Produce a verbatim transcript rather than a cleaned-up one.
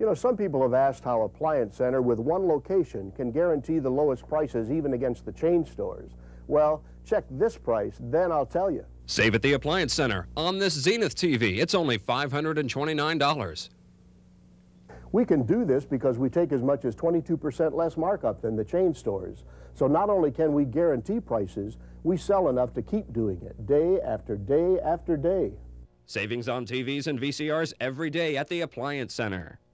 You know, some people have asked how Appliance Center with one location can guarantee the lowest prices even against the chain stores. Well, check this price, then I'll tell you. Save at the Appliance Center on this Zenith T V. It's only five hundred twenty-nine dollars. We can do this because we take as much as twenty-two percent less markup than the chain stores. So not only can we guarantee prices, we sell enough to keep doing it day after day after day. Savings on T Vs and V C Rs every day at the Appliance Center.